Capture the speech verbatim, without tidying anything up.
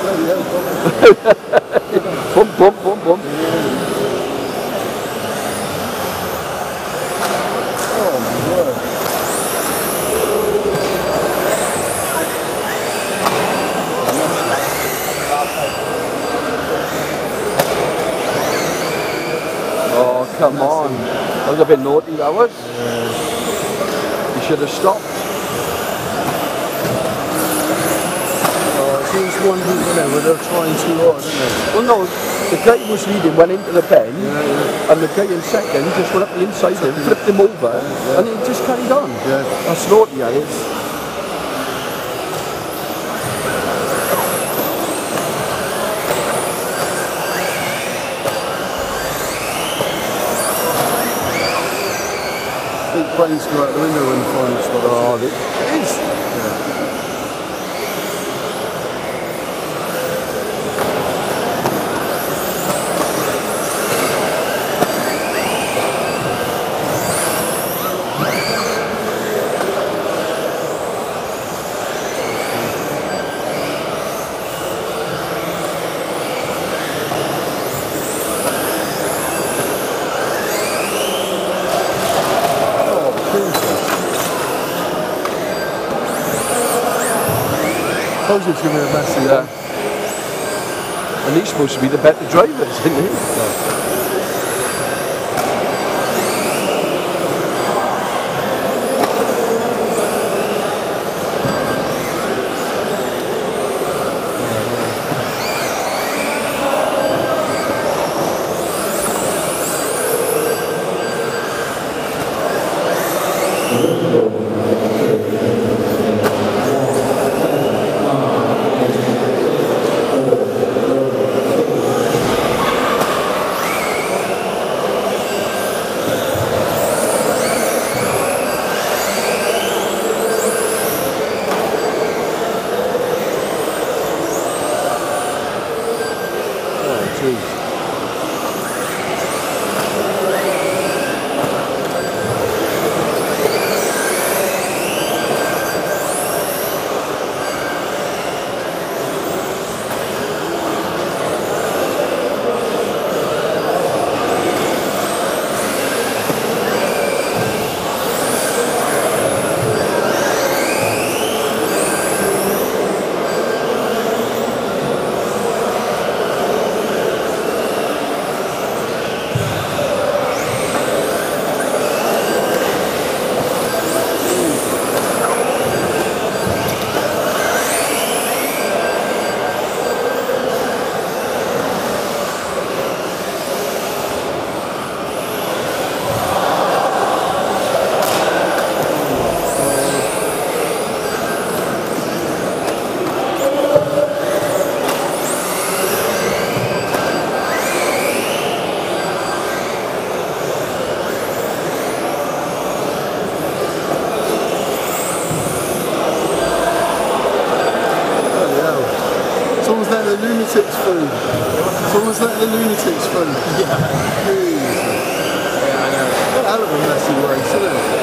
Bump, bump, bump, bump. Oh my word. Oh, come on. That was a bit naughty, that was. You should have stopped. Seems one who, you know, where they're trying too hard, isn't it? Well, no, the guy who was leading went into the bend, Yeah, yeah. and the guy in second just went up the inside him, flipped him over, Yeah. and he just carried on. Yeah. That's naughty, that is. I think planes go out the window when the final starts. Oh, it is. Yeah. I suppose it's going to be a messy Yeah. one. And he's supposed to be the better drivers, isn't he? Yeah. Someone's letting the lunatics through. Someone's letting the lunatics through. Yeah. Jeez. Yeah, I know. Hell of a messy race, isn't it?